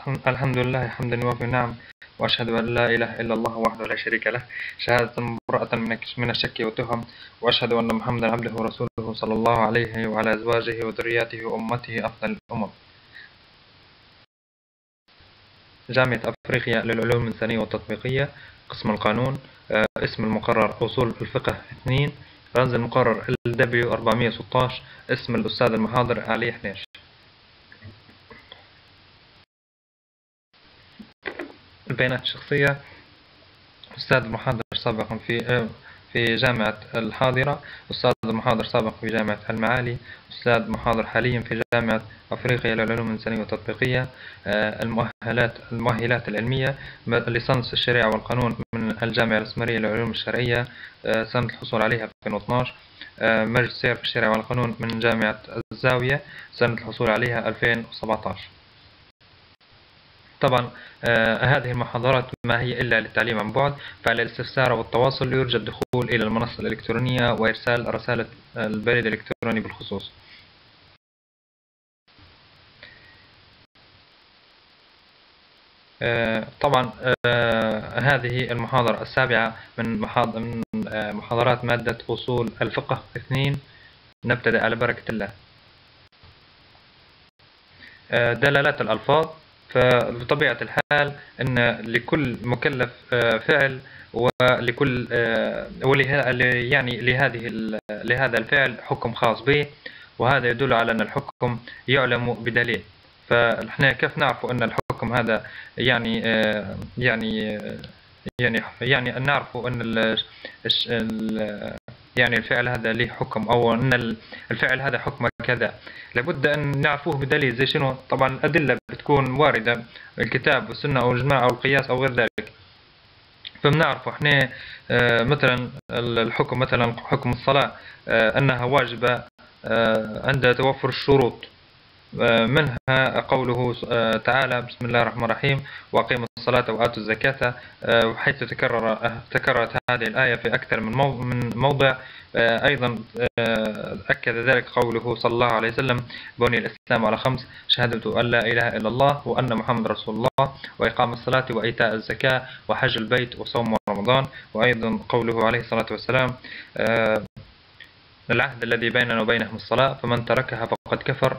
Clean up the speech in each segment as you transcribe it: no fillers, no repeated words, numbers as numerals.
الحمد لله حمدا يوافي النعم، وأشهد أن لا إله إلا الله وحده لا شريك له شهادة براءة من الشك والتهم، وأشهد أن محمدا عبده ورسوله صلى الله عليه وعلى أزواجه وذرياته وأمته أفضل الأمم. جامعة أفريقيا للعلوم الإنسانية والتطبيقية، قسم القانون. اسم المقرر أصول الفقه 2. رمز المقرر LW416. اسم الأستاذ المحاضر علي حنيش. البيانات الشخصية: أستاذ المحاضر سابقا في جامعة الحاضرة، أستاذ المحاضر سابق في جامعة المعالي، أستاذ محاضر حاليا في جامعة أفريقيا للعلوم الإنسانية والتطبيقية. المؤهلات العلمية: ليسانس الشريعة والقانون من الجامعة الإسماعيلية للعلوم الشرعية، سنة الحصول عليها 2012. ماجستير في الشريعة والقانون من جامعة الزاوية، سنة الحصول عليها 2017. طبعا هذه المحاضرات ما هي إلا للتعليم عن بعد، فعلى الاستفسار والتواصل يرجى الدخول إلى المنصة الإلكترونية وإرسال رسالة البريد الإلكتروني بالخصوص. طبعا هذه المحاضرة السابعة من محاضرات مادة أصول الفقه 2. نبتدأ على بركة الله. دلالات الألفاظ: فبطبيعة الحال أن لكل مكلف فعل، ولكل يعني لهذا الفعل حكم خاص به، وهذا يدل على أن الحكم يعلم بدليل. فنحن كيف نعرف أن الحكم هذا يعني نعرف أن يعني الفعل هذا له حكم، أو أن الفعل هذا حكم كذا، لابد أن نعرفوه بدليل. زي شنو؟ طبعا الأدلة بتكون واردة، الكتاب والسنة أو الإجماع أو القياس أو غير ذلك. فبنعرف احنا مثلا الحكم، مثلا حكم الصلاة أنها واجبة عند توفر الشروط، منها قوله تعالى: بسم الله الرحمن الرحيم وأقيموا الصلاة وآتوا الزكاة، وحيث تكررت هذه الآية في أكثر من موضع. أيضا أكد ذلك قوله صلى الله عليه وسلم: بني الإسلام على 5: شهادة أن لا إله إلا الله وأن محمد رسول الله، وإقام الصلاة وإيتاء الزكاة وحج البيت وصوم رمضان. وأيضا قوله عليه الصلاة والسلام: العهد الذي بيننا وبينهم الصلاة، فمن تركها فقد كفر.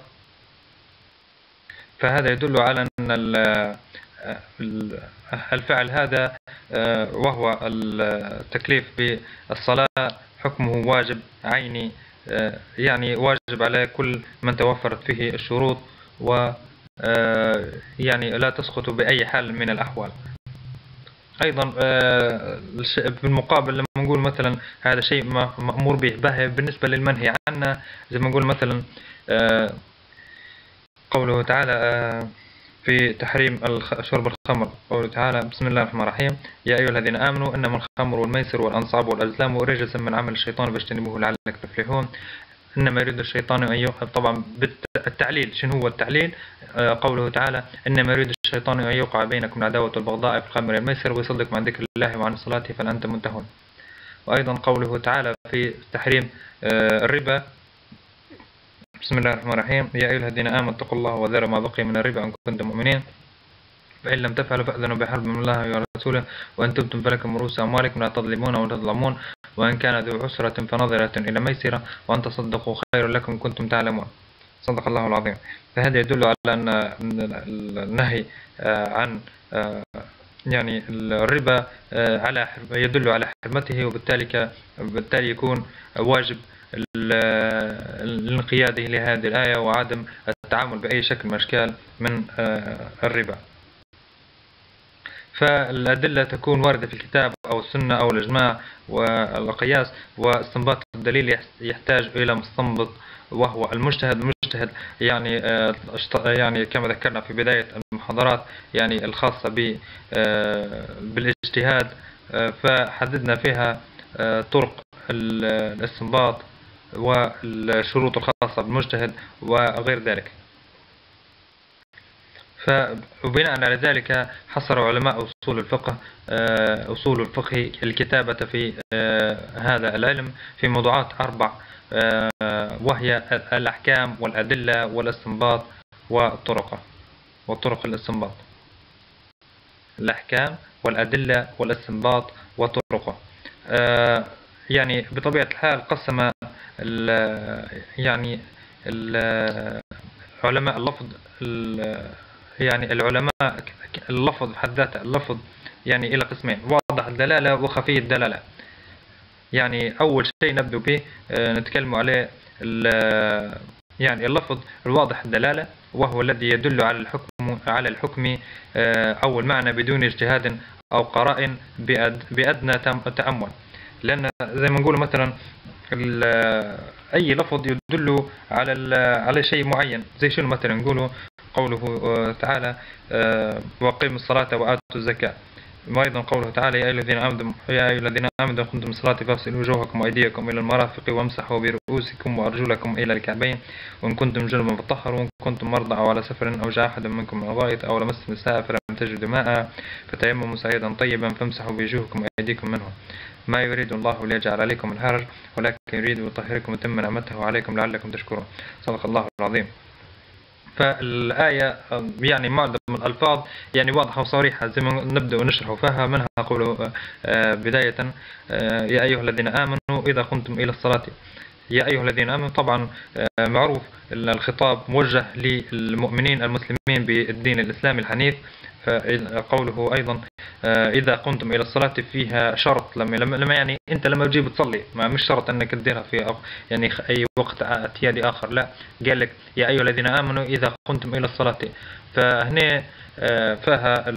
فهذا يدل على أن الفعل هذا وهو التكليف بالصلاة حكمه واجب عيني، يعني واجب على كل من توفرت فيه الشروط، و يعني لا تسقط بأي حال من الأحوال. أيضا بالمقابل لما نقول مثلا هذا شيء مأمور به بالنسبة للمنهي عنه، زي ما نقول مثلا قوله تعالى في تحريم شرب الخمر، قوله تعالى: بسم الله الرحمن الرحيم يا أيها الذين آمنوا إنما الخمر والميسر والأنصاب والأزلام رجس من عمل الشيطان فاجتنبوه لعلكم تفلحون. إنما يريد الشيطان أن طبعا بالتعليل. شنو هو التعليل؟ قوله تعالى: إنما يريد الشيطان أن يوقع بينكم العداوة والبغضاء في الخمر والميسر ويصدكم عن ذكر الله وعن الصلاة فهل أنتم منتهون. وأيضا قوله تعالى في تحريم الربا: بسم الله الرحمن الرحيم يا أيها الذين آمنوا اتقوا الله وذروا ما بقي من الربا إن كنتم مؤمنين، فإن لم تفعلوا فأذنوا بحرب من الله ورسوله وإن تبتم فلكم رؤوس أموالكم لا تظلمون ولا تظلمون، وإن كان ذو عسرة فنظرة إلى ميسرة وأن تصدقوا خير لكم إن كنتم تعلمون. صدق الله العظيم. فهذا يدل على أن النهي عن يعني الربا يدل على حرمته، وبالتالي يكون واجب الانقياد لهذه الآية وعدم التعامل بأي شكل من الأشكال من الربا. فالأدلة تكون واردة في الكتاب أو السنة أو الإجماع والقياس، واستنباط الدليل يحتاج إلى مستنبط وهو المجتهد. يعني كما ذكرنا في بداية المحاضرات يعني الخاصة بالاجتهاد، فحددنا فيها طرق الاستنباط والشروط الخاصة بالمجتهد وغير ذلك. وبناء على ذلك حصر علماء أصول الفقه الكتابة في هذا العلم في موضوعات 4، وهي الأحكام والأدلة والاستنباط وطرق الاستنباط. الأحكام والأدلة والاستنباط وطرقه. يعني بطبيعة الحال قسم يعني علماء اللفظ يعني العلماء اللفظ بحد ذاته اللفظ يعني إلى قسمين: واضح الدلالة وخفي الدلالة. يعني أول شيء نبدأ به نتكلم عليه يعني اللفظ الواضح الدلالة، وهو الذي يدل على الحكم أو المعنى بدون اجتهاد أو قرائن بأدنى تأمل. لأن زي ما نقول مثلا أي لفظ يدل على شيء معين، زي شنو مثلا نقوله قوله تعالى: وأقيموا الصلاة وآتوا الزكاة. وأيضا قوله تعالى: يا أيها الذين آمنوا قمتم الصلاة فاغسلوا وجوهكم وأيديكم إلى المرافق وامسحوا برؤوسكم وأرجلكم إلى الكعبين وإن كنتم جنبا فطهروا وإن كنتم مرضى أو على سفر أو جاء أحد منكم من الغائط أو لمستم النساء فلم تجدوا ماء فتيمموا سعيدا طيبا فامسحوا بوجوهكم وأيديكم منه ما يريد الله ليجعل عليكم الحرج ولكن يريد يطهركم ويتم نعمته عليكم لعلكم تشكرون. صدق الله العظيم. فالآية يعني معظم الألفاظ يعني واضحة وصريحة زي ما نبدأ ونشرح فيها. منها قوله بداية: يا أيها الذين آمنوا إذا قمتم إلى الصلاة. يا أيها الذين آمنوا طبعا معروف الخطاب موجه للمؤمنين المسلمين بالدين الإسلامي الحنيف. قوله أيضا: إذا قمتم إلى الصلاة فيها شرط، لما يعني أنت لما تجي بتصلي مش شرط أنك تديرها في يعني أي وقت اعتيادي آخر، لا، قال لك يا أيها الذين آمنوا إذا قمتم إلى الصلاة. فهنا فيها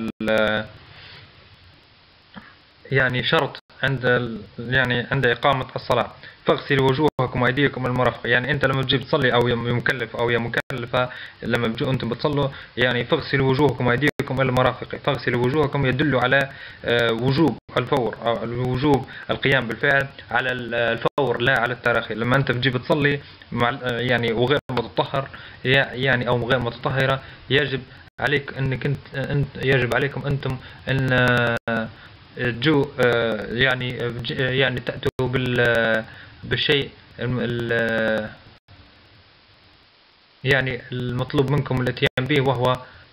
يعني شرط عند إقامة الصلاة: فاغسلوا وجوهكم وأيديكم المرافق. يعني أنت لما تجي تصلي أو يا مكلف أو يا مكلفة لما بتجوا أنتم بتصلوا يعني فاغسلوا وجوهكم وأيديكم المرافق. فاغسلوا وجوهكم يدل على وجوب الفور أو وجوب القيام بالفعل على الفور لا على التراخي. لما أنت بتجي بتصلي يعني وغير متطهر يعني أو غير متطهرة يجب عليك أنك يجب عليكم أنتم أن جو يعني تأتوا بالشيء يعني المطلوب منكم الاتيان به، وهو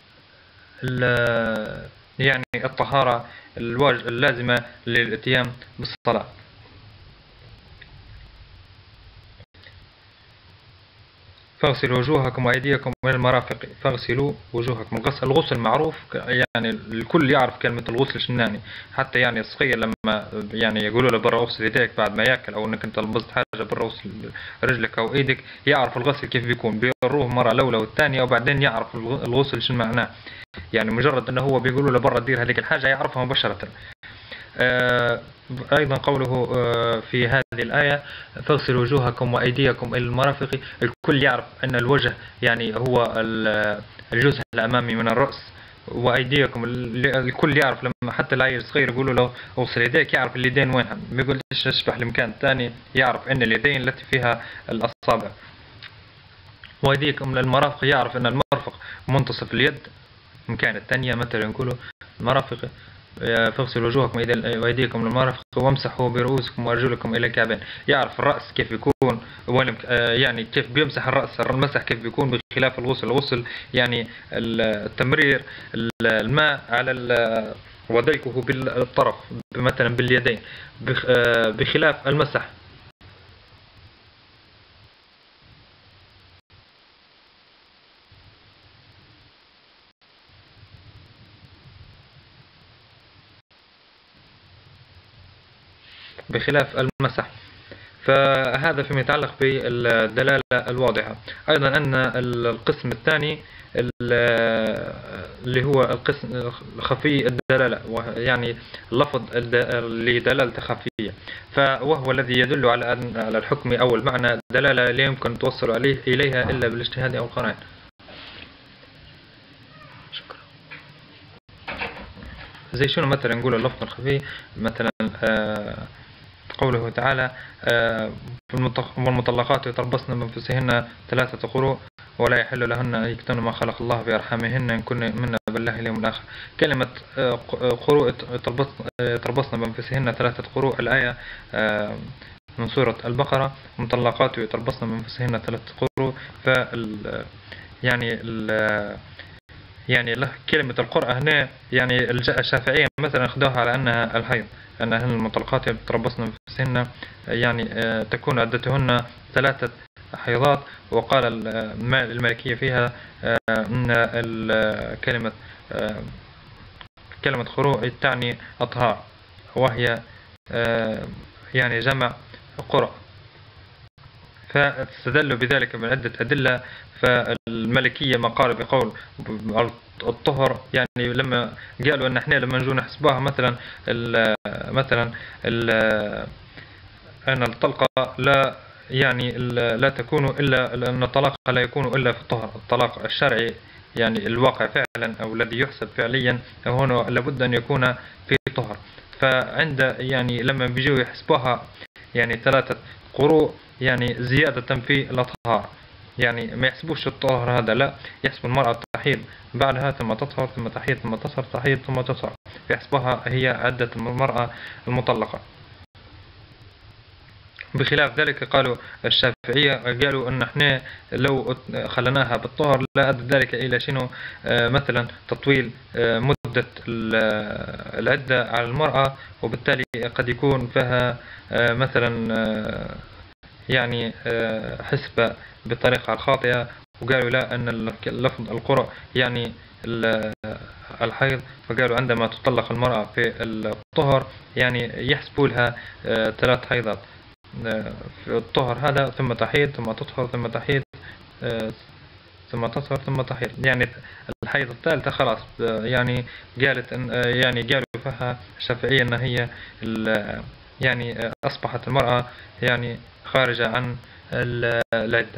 يعني الطهارة اللازمة للاتيان بالصلاة. فاغسلوا وجوهكم وأيديكم إلى المرافق. فاغسلوا وجوهكم. الغسل معروف، يعني الكل يعرف كلمة الغسل شنو يعني. حتى يعني الصغير لما يعني يقولوا له برا اغسل يديك بعد ما ياكل، أو إنك أنت لبست حاجة برا اغسل رجلك أو إيدك، يعرف الغسل كيف بيكون. بيروه مرة الأولى والثانية وبعدين يعرف الغسل شنو معناه. يعني مجرد إنه هو بيقولوا له برا دير هذيك الحاجة يعرفها مباشرة. أيضا قوله في هذه الآية: فاغسلوا وجوهكم وأيديكم إلى المرافق. الكل يعرف أن الوجه يعني هو الجزء الأمامي من الرأس، وأيديكم الكل يعرف. لما حتى العيل الصغير يقولوا له اغسل يديك يعرف اليدين وينها، ما يقولش اشبح المكان الثاني، يعرف أن اليدين التي فيها الأصابع. وأيديكم للمرافق، يعرف أن المرفق منتصف اليد مكان الثانية. مثلا نقولوا المرافق: فاغسلوا وجوهكم وأيديكم للمرافق وامسحوا برؤوسكم وأرجلكم إلى الكعبين. يعرف الرأس كيف يكون يعني كيف بيمسح الرأس، المسح كيف بيكون، بخلاف الغسل يعني التمرير الماء على وديكه بالطرف مثلا باليدين، بخلاف المسح. فهذا فيما يتعلق بالدلالة الواضحة. أيضا أن القسم الثاني اللي هو القسم خفي الدلالة، يعني اللفظ لدلالة خفية، وهو الذي يدل على الحكم أو المعنى دلالة لا يمكن توصل إليها إلا بالاجتهاد أو القرائن. شكرا. زي شنو مثلا نقول اللفظ الخفي؟ مثلا قوله تعالى: والمطلقات يتربصن بأنفسهن 3 قروء ولا يحل لهن أن يكتمن ما خلق الله في أرحامهن إن كن من بالله اليوم الآخر. كلمة قروء يتربصن بأنفسهن 3 قروء، الآية من سورة البقرة: مطلقات يتربصن بأنفسهن 3 قروء. يعني يعني له كلمة القرأة هنا، يعني الشافعية مثلا أخذوها على أنها الحيض، أنهن المطلقات يتربصن بأنفسهن يعني تكون عدتهن 3 حيضات. وقال المالكية فيها أن كلمة كلمة خروء تعني أطهار، وهي يعني جمع قرأ، فاستدلوا بذلك من عدة أدلة. فالملكية ما قالوا بقول الطهر، يعني لما قالوا أن احنا لما نجوا نحسبوها مثلا مثلا أن الطلقة لا يعني لا تكون إلا أن الطلاق لا يكون إلا في الطهر، الطلاق الشرعي يعني الواقع فعلا أو الذي يحسب فعليا هنا لابد أن يكون في طهر. فعند يعني لما بيجوا يحسبوها يعني 3 قروء يعني زيادة في الأطهار، يعني ما يحسبوش الطهر هذا، لا يحسبوا المرأة تحيض بعدها ثم تطهر ثم تحيض ثم تطهر تحيض ثم تطهر، يحسبوها هي عدة المرأة المطلقة. بخلاف ذلك قالوا الشافعية قالوا أن احنا لو خلناها بالطهر لا أدى ذلك إلى شنو مثلا تطويل مدة العدة على المرأة، وبالتالي قد يكون فيها مثلا يعني حسبة بالطريقة الخاطئة. وقالوا لا أن لفظ القرء يعني الحيض، فقالوا عندما تطلق المرأة في الطهر يعني يحسبوا لها 3 حيضات في الطهر هذا، ثم تحيض ثم تطهر ثم تحيض ثم تطهر ثم تحيض، يعني الحيض الثالثة خلاص يعني قالت يعني قالوا فيها الشافعية أن هي يعني أصبحت المرأة يعني خارجة عن العدة.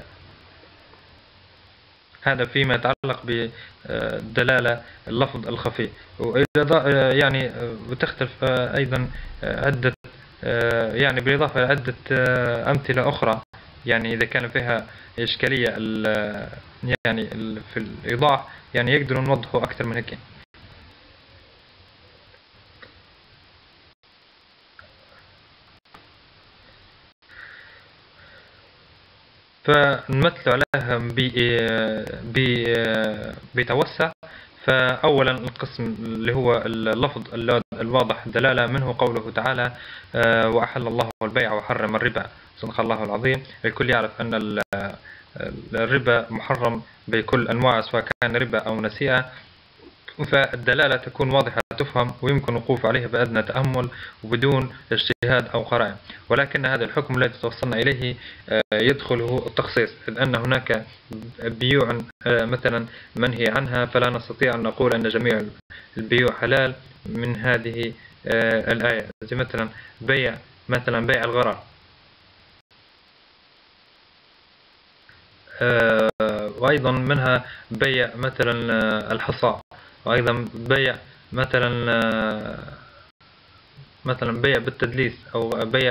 هذا فيما يتعلق بدلالة اللفظ الخفي. وإذا يعني بتختلف أيضا عدة يعني بالإضافة إلى عدة أمثلة أخرى، يعني إذا كان فيها إشكالية يعني في الإيضاح يعني يقدروا نوضحوا أكثر من هيك. فنمثل عليها بتوسع. فأولا القسم اللي هو اللفظ الواضح الدلالة منه قوله تعالى وأحل الله البيع وحرم الربا، صدق الله العظيم. الكل يعرف أن الربا محرم بكل أنواع سواء كان ربا أو نسيئة، فالدلالة تكون واضحة تفهم ويمكن الوقوف عليها بأدنى تأمل وبدون اجتهاد أو قرائن. ولكن هذا الحكم الذي توصلنا إليه يدخله التخصيص، إذ أن هناك بيوع مثلا منهي عنها، فلا نستطيع أن نقول أن جميع البيوع حلال من هذه الآية، زي مثلا بيع الغرر، وأيضا منها بيع مثلا الحصى، وأيضا بيع مثلا بيع بالتدليس، أو بيع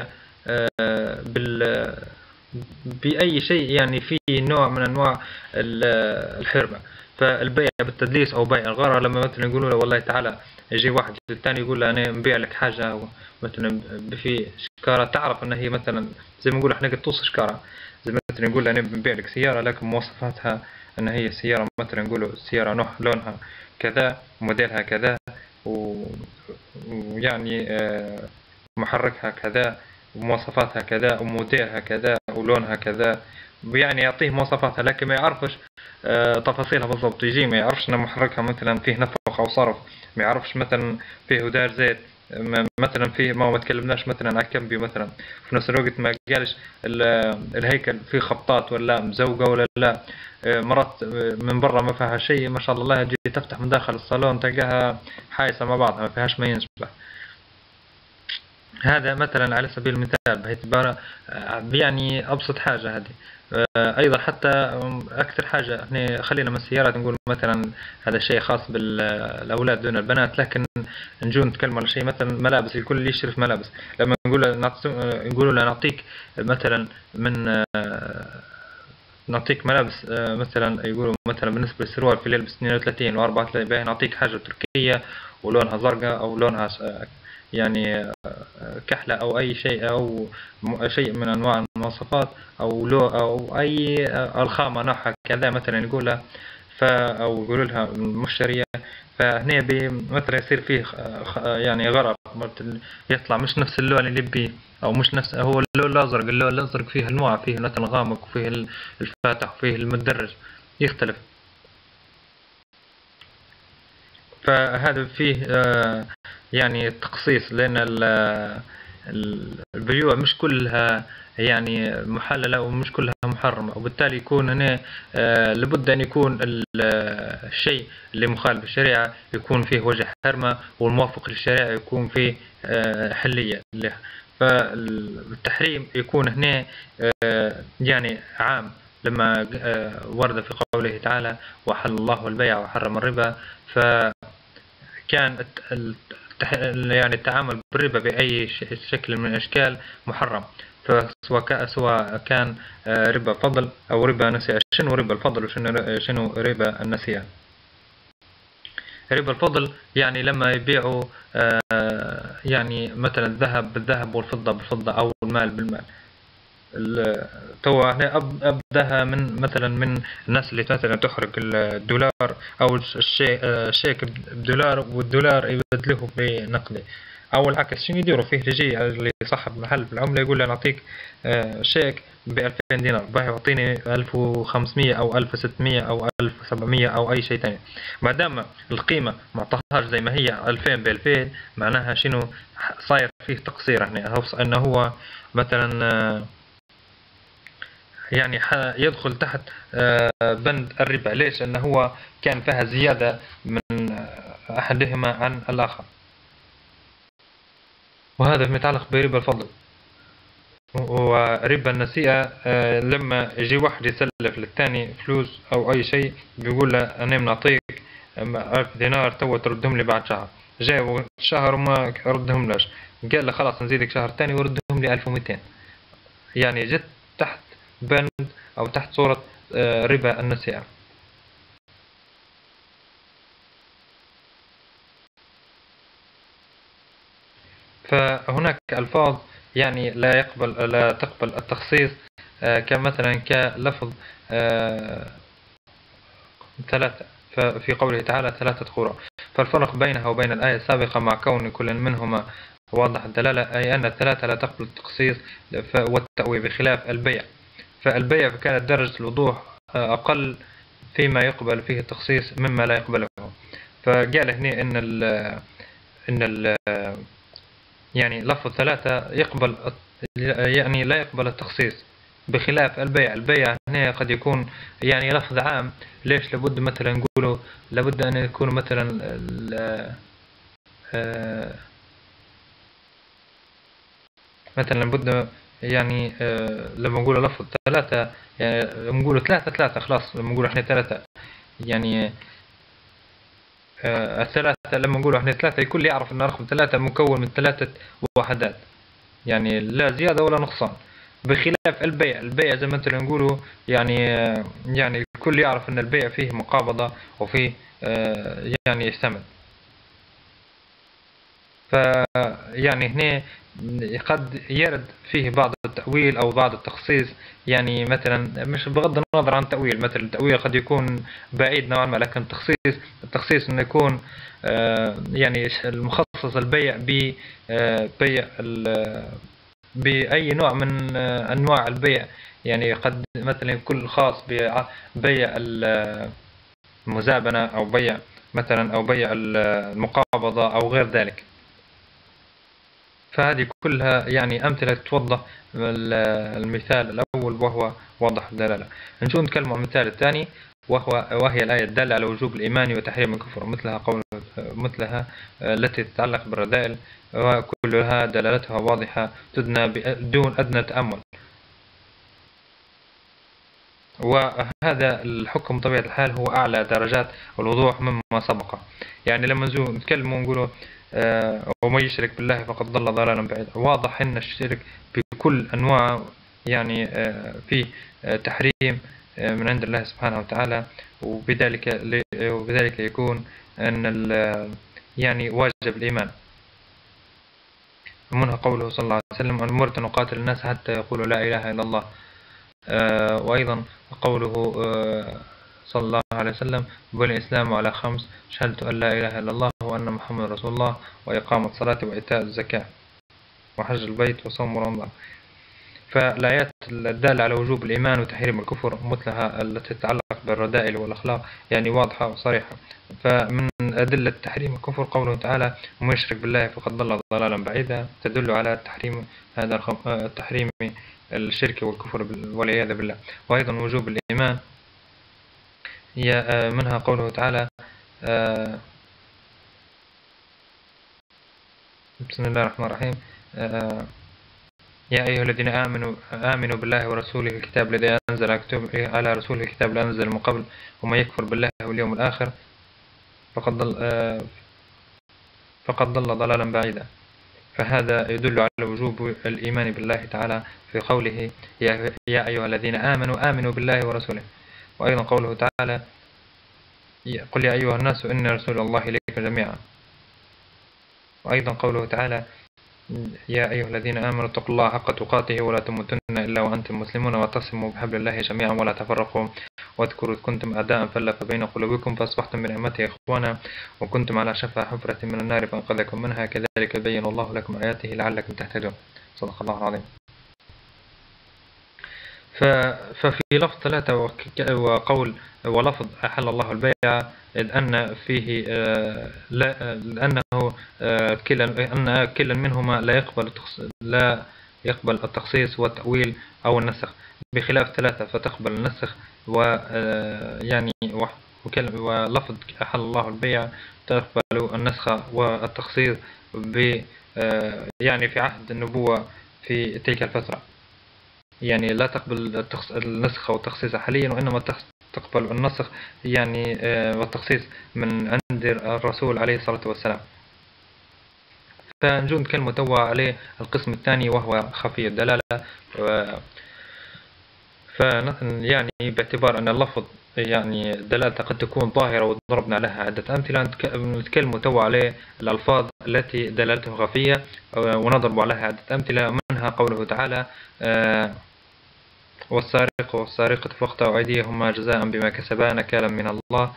بأي شيء يعني في نوع من أنواع الحربة. فالبيع بالتدليس أو بيع الغرر لما مثلا يقولوا له والله تعالى، يجي واحد الثاني يقول له أنا نبيع لك حاجة مثلا في شكارة، تعرف أن هي مثلا زي ما نقول إحنا قطوس شكارة، زي مثلا يقول له أنا بنبيع لك سيارة لكن مواصفاتها أن هي سيارة مثلا نقولوا سيارة لونها كذا وموديلها كذا ويعني محركها كذا ومواصفاتها كذا وموديلها كذا ولونها كذا، يعني يعطيه مواصفاتها لكن ما يعرفش تفاصيلها بالضبط. يجي ما يعرفش ان محركها مثلا فيه نفخ او صرف، ما يعرفش مثلا فيه ودار زيت، مثلا فيه ما تكلمناش مثلا على كمبيو مثلا، في نفس الوقت ما قالش الهيكل فيه خبطات ولا مزوقة ولا لا، مرات من برا ما فيها شيء ما شاء الله، تجي تفتح من داخل الصالون تلقاها حايسة مع بعضها ما فيهاش ما ينشبه. هذا مثلا على سبيل المثال باعتبار يعني أبسط حاجة هذه. أيضا حتى أكثر حاجة احنا خلينا من السيارات نقول مثلا هذا الشيء خاص بالأولاد دون البنات، لكن نجو نتكلم على شيء مثلا ملابس، الكل يشرف ملابس، لما نقول له نعطيك مثلا من نعطيك ملابس مثلا يقولوا مثلا بالنسبة للسروال في يلبس 32 و 34 نعطيك حاجة تركية ولونها زرقاء أو لونها يعني كحلة أو أي شيء أو شيء من أنواع المواصفات أو أي الخامة نوعها كذا مثلا يقولها. أو يقولوا لها مشترية. فهنا مثلا يصير فيه يعني غرق، يطلع مش نفس اللون اللي بيه، أو مش نفس هو اللون الأزرق. اللون الأزرق فيه أنواع، فيه مثلا غامق وفيه الفاتح وفيه المدرج، يختلف. فهذا فيه يعني تخصيص، لأن البيوع مش كلها يعني محللة ومش كلها محرمة، وبالتالي يكون هنا لابد أن يكون الشيء اللي مخالف الشريعة يكون فيه وجه حرمة، والموافق للشريعة يكون فيه حلية له. فالتحريم يكون هنا يعني عام، لما ورد في قوله تعالى: وحل الله البيع وحرم الربا. فكان يعني التعامل بالربا بأي شكل من الأشكال محرم، سواء كان ربا فضل أو ربا نسيئة. شنو ربا الفضل وشنو ربا النسيئة؟ ربا الفضل يعني لما يبيعوا يعني مثلا الذهب بالذهب والفضة بالفضة، أو المال بالمال. تو هنا أبدأها من مثلا من الناس اللي مثلا تحرق الدولار أو الشيك بدولار، والدولار يبدله بنقدي، أو العكس. شنو يديروا فيه؟ تجي اللي صاحب محل بالعملة يقول له: نعطيك شيك ب2000 دينار، باه يعطيني 1500 أو 1600 أو 1700 أو أي شيء تاني. ما دام القيمة ما اعطاهاش زي ما هي 2000 ب2000، معناها شنو؟ صاير فيه تقصير هنا، أنه هو مثلا يعني يدخل تحت بند الربا. ليش؟ أنه هو كان فيها زيادة من أحدهما عن الآخر، وهذا متعلق بربا الفضل. وربا النسيئة لما يجي واحد يسلف للثاني فلوس أو أي شيء، بيقول له: أنا بنعطيك 1000 دينار تو تردهم لي بعد شهر. جاي شهر وما ردهم لاش، قال له: خلاص نزيدك شهر ثاني وردهم لي 1200. يعني جت تحت بند أو تحت صورة ربا النسيئة. فهناك ألفاظ يعني لا تقبل التخصيص، كمثلا كلفظ ثلاثة، في قوله تعالى: 3 قراء. فالفرق بينها وبين الآية السابقة مع كون كل منهما واضح الدلالة، أي أن الثلاثة لا تقبل التخصيص والتأويل، بخلاف البيع. فالبيع كانت درجة الوضوح أقل فيما يقبل فيه التخصيص مما لا يقبله. فقال هنا إن يعني لفظ 3 يقبل، يعني لا يقبل التخصيص، بخلاف البيع. البيع هنا قد يكون يعني لفظ عام. ليش؟ لابد مثلا نقوله، لابد أن يكون مثلا مثلا لابد يعني لما نقول لفظ 3 يعني نقول 3 خلاص. لما نقول احنا 3 يعني الثلاثة، لما نقول احنا 3 الكل يعرف ان رقم 3 مكون من 3 وحدات، يعني لا زيادة ولا نقصان. بخلاف البيع زي ما مثلا نقولوا يعني الكل يعرف ان البيع فيه مقابضة وفيه يعني يحتمل. فيعني هنا قد يرد فيه بعض التأويل أو بعض التخصيص، يعني مثلا مش بغض النظر عن التأويل. مثلا التأويل قد يكون بعيد نوعا ما، لكن التخصيص إنه يكون يعني المخصص البيع ببيع بأي نوع من أنواع البيع. يعني قد مثلا يكون خاص ببيع المزابنة، أو بيع مثلا، أو بيع المقابضة أو غير ذلك. فهذه كلها يعني أمثلة توضح المثال الأول، وهو واضح الدلالة. نشوف نتكلم عن المثال الثاني، وهي الآية الدالة على وجوب الإيمان وتحريم الكفر، مثلها التي تتعلق بالرذائل، وكلها دلالتها واضحة تدنى دون أدنى تأمل. وهذا الحكم بطبيعة الحال هو أعلى درجات الوضوح مما سبق. يعني لما نتكلم ونقوله ومن يشرك بالله فقد ضل ضلالا بعيدا، واضح أن الشرك بكل أنواع يعني فيه تحريم من عند الله سبحانه وتعالى، وبذلك يكون أن يعني واجب الإيمان. ومنها قوله صلى الله عليه وسلم: أمرت أن أقاتل الناس حتى يقولوا لا إله إلا الله. وأيضا قوله صلى الله عليه وسلم بني الإسلام على خمس: شهادة أن لا إله إلا الله وأن محمد رسول الله، وإقامة الصلاة وإيتاء الزكاة وحج البيت وصوم رمضان. فالآيات الدالة على وجوب الإيمان وتحريم الكفر مثلها التي تتعلق بالرذائل والأخلاق يعني واضحة وصريحة. فمن أدلة تحريم الكفر قوله تعالى: ومن يشرك بالله فقد ضل ضلالا بعيدا، تدل على تحريم تحريم الشرك والكفر والعياذ بالله. وأيضا وجوب الإيمان منها قوله تعالى: بسم الله الرحمن الرحيم: يا أيها الذين آمنوا بالله ورسوله الكتاب الذي أنزل على رسوله الكتاب الذي أنزل من قبل ومن يكفر بالله واليوم الآخر فقد ضل ضلالا بعيدا. فهذا يدل على وجوب الإيمان بالله تعالى في قوله: يا أيها الذين آمنوا بالله ورسوله. وأيضا قوله تعالى: قل يا أيها الناس إن رسول الله إليكم جميعا. وأيضا قوله تعالى: يا أيها الذين آمنوا اتقوا الله حق تقاته ولا تموتن إلا وأنتم مسلمون واعتصموا بحبل الله جميعا ولا تفرقوا واذكروا إذ كنتم أعداء فألف بين قلوبكم فأصبحتم بنعمته إخوانا وكنتم على شفا حفرة من النار فأنقذكم منها كذلك يبين الله لكم آياته لعلكم تهتدون. صدق الله العظيم. ففي لفظ 3 وقول ولفظ أحل الله البيع إذ أن فيه لأنه أن كلا منهما لا يقبل التخصيص والتأويل أو النسخ، بخلاف 3 فتقبل النسخ يعني ولفظ أحل الله البيع تقبل النسخ والتخصيص يعني في عهد النبوة في تلك الفترة، يعني لا تقبل النسخ والتخصيص حاليا، وإنما تقبل النسخ يعني والتخصيص من عند الرسول عليه الصلاة والسلام. فنجود كلمة توا عليه القسم الثاني وهو خفي الدلالة. يعني باعتبار أن اللفظ يعني دلالته قد تكون ظاهرة وضربنا لها عدة أمثلة، نتكلم توا عليه الألفاظ التي دلالته خفية ونضرب عليها عدة أمثلة، منها قوله تعالى: والسارق والسارقة فاقطعوا أيديهما جزاء بما كسبا نكالا من الله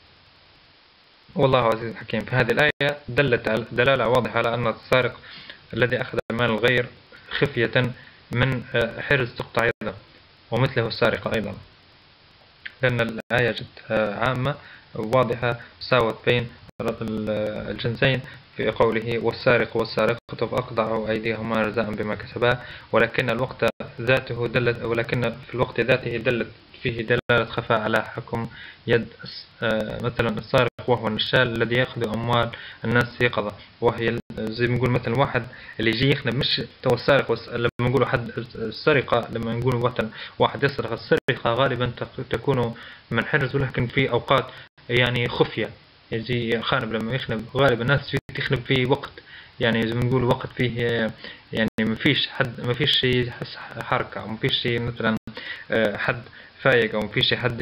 والله عزيز حكيم. فهذه الآية دلت دلالة واضحة على أن السارق الذي أخذ مال الغير خفية من حرز تقطع يده، ومثله السارقة أيضا، لأن الآية جد عامة واضحة ساوت بين الجنسين في قوله: والسارق والسارقة فأقطعوا أيديهما جزاء بما كسبا، ولكن في الوقت ذاته دلت فيه دلالة خفاء على حكم يد مثلا السارق وهو النشال الذي يأخذ أموال الناس يقظة، وهي زي ما نقول مثلا واحد اللي يجي يخنب، مش تو السارق لما نقول حد السرقة، لما نقول مثلا واحد يسرق السرقة غالبا تكون من حرز، ولكن في أوقات يعني خفية يجي خانب لما يخنب غالبا الناس تخنب في وقت يعني زي ما نقول وقت فيه يعني ما فيش شيء حركة، أو ما فيش شيء مثلا حد فايق، أو ما فيش حد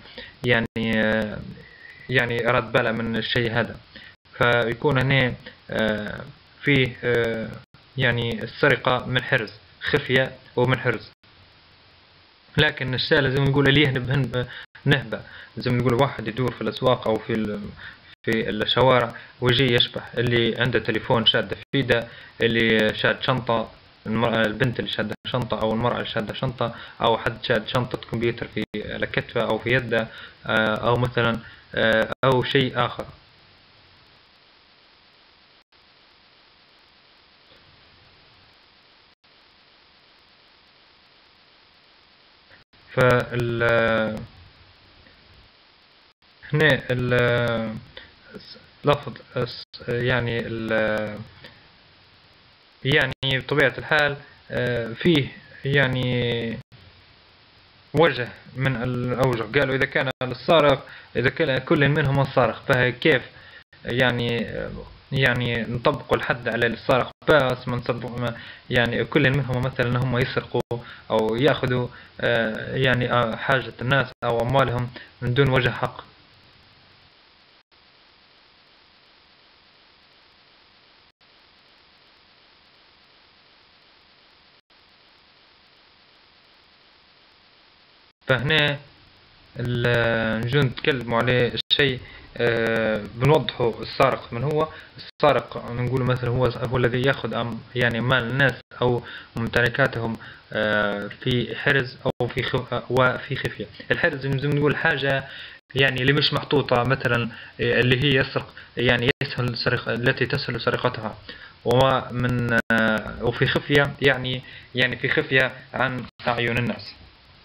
يعني أراد باله من الشيء هذا، فيكون هنا فيه يعني السرقة من حرز خفية ومن حرز. لكن الشال زي ما نقول اللي يهنب نهبة، زي ما نقول واحد يدور في الأسواق أو في الشوارع ويجي يشبح اللي عنده تليفون شاده في يده، اللي شاد شنطة، البنت اللي شاده شنطة أو المرأة اللي شاده شنطة، أو حد شاد شنطة كمبيوتر في على كتفه أو في يده، أو مثلا أو شيء آخر. هنا لفظ يعني بطبيعة الحال فيه يعني وجه من الأوجه. قالوا إذا كان السارق، إذا كان كل منهم السارق، فكيف يعني نطبق الحد على السارق، بس ما نطبق يعني كل منهم مثلا هم يسرقوا أو يأخذوا يعني حاجة الناس أو أموالهم من دون وجه حق. فهنا نجو نتكلموا على الشيء، بنوضحوا السارق من هو. السارق نقول مثلا هو الذي يأخذ يعني مال الناس أو ممتلكاتهم في حرز أو وفي خفية. الحرز لازم نقول حاجة يعني اللي مش محطوطة مثلا، اللي هي يسرق يعني يسهل التي تسهل سرقتها. وفي خفية يعني في خفية عن أعين الناس.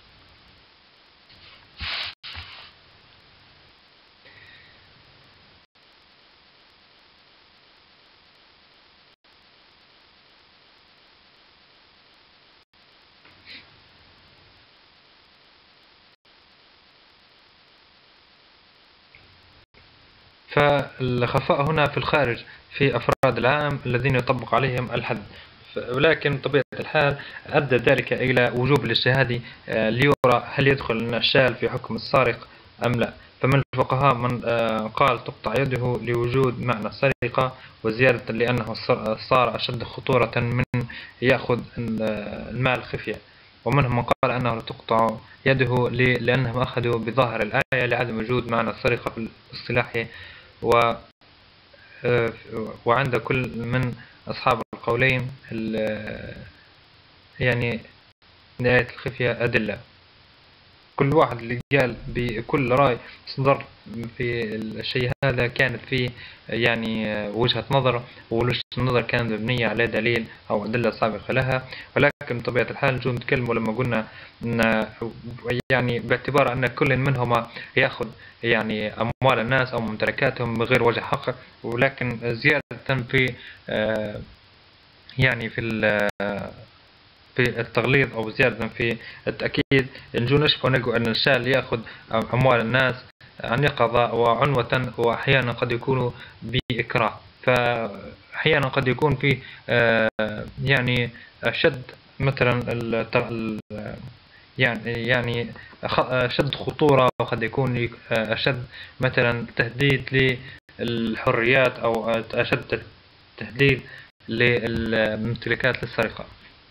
فالخفاء هنا في الخارج في أفراد العام الذين يطبق عليهم الحد، ولكن بطبيعة الحال أدى ذلك إلى وجوب الاجتهاد ليرى هل يدخل النشال في حكم السارق أم لا. فمن الفقهاء من قال تقطع يده لوجود معنى السرقة وزيادة لأنه صار أشد خطورة من يأخذ المال خفية. ومنهم من قال أنه تقطع يده لأنهم أخذوا بظاهر الآية لعدم وجود معنى السرقة في الاصطلاح. وعند كل من أصحاب القولين يعني نهاية الخفية أدلة. كل واحد اللي قال بكل رأي صدر في الشيء هذا كانت فيه يعني وجهة نظر، ووجهة النظر كانت مبنية على دليل أو أدلة سابقة لها. ولكن بطبيعة الحال نجو نتكلموا لما قلنا يعني باعتبار أن كل منهما يأخذ يعني أموال الناس أو ممتلكاتهم بغير وجه حق، ولكن زيادة في يعني في التغليظ أو زيادة في التأكيد، نجو نشوف ونلقوا أن الشال يأخذ أموال الناس عن يقظة وعنوة، وأحيانا قد يكون بإكراه. فأحيانا قد يكون في يعني أشد مثلا يعني أشد خطورة، وقد يكون أشد مثلا تهديد للحريات أو أشد تهديد للممتلكات للسرقة.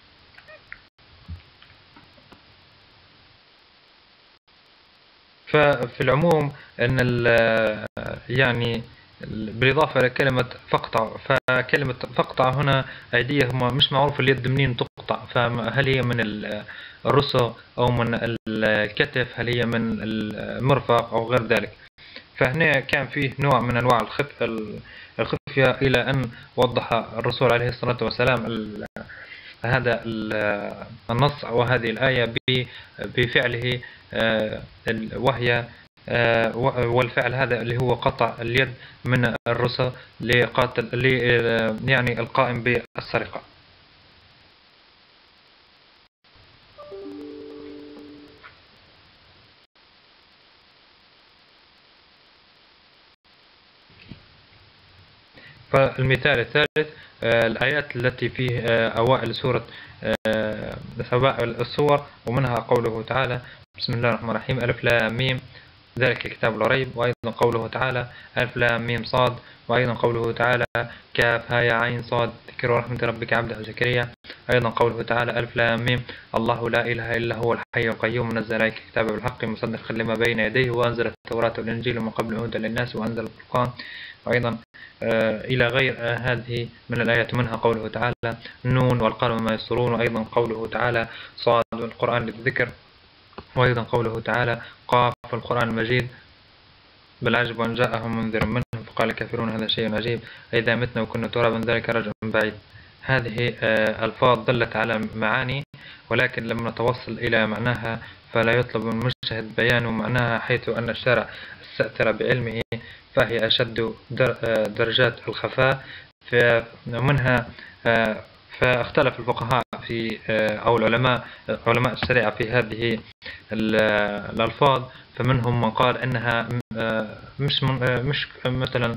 ففي العموم أن يعني بالإضافة إلى كلمة فقطع، فكلمة فقطع هنا أيديهم مش معروف اليد منين تقطع، فهل هي من الرسغ أو من الكتف، هل هي من المرفق أو غير ذلك. فهنا كان فيه نوع من أنواع الخفية إلى أن وضح الرسول عليه الصلاة والسلام هذا النص وهذه الآية بفعله، وهي والفعل هذا اللي هو قطع اليد من الرسل لقاتل يعني القائم بالسرقة. فالمثال الثالث الآيات التي في أوائل سورة أوائل السور، ومنها قوله تعالى بسم الله الرحمن الرحيم ألف لام ميم ذلك الكتاب لا ريب، وأيضا قوله تعالى ألف لام ميم صاد، وأيضا قوله تعالى كاف ها يا عين صاد ذكر رحمة ربك عبده زكريا، أيضا قوله تعالى ألف لام ميم الله لا إله إلا هو الحي القيوم نزل عليك الكتاب بالحق مصدقا لما بين يديه وأنزل التوراة والإنجيل من قبل هدى للناس وأنزل الفرقان، وأيضا إلى غير هذه من الآيات، منها قوله تعالى نون والقلم ما يسطرون، وأيضا قوله تعالى صاد والقرآن للذكر، وأيضا قوله تعالى قاف القرآن المجيد بل عجب أن جاءهم منذر منهم فقال الكافرون هذا شيء عجيب إذا متنا وكنا ترابا ذلك رجع بعيد. هذه ألفاظ دلت على معاني، ولكن لما نتوصل إلى معناها فلا يطلب من المجتهد بيان معناها، حيث أن الشارع استأثر بعلمه فهي أشد درجات الخفاء. فمنها فاختلف الفقهاء في أو علماء الشريعة في هذه الألفاظ، فمنهم من قال أنها مش مثلا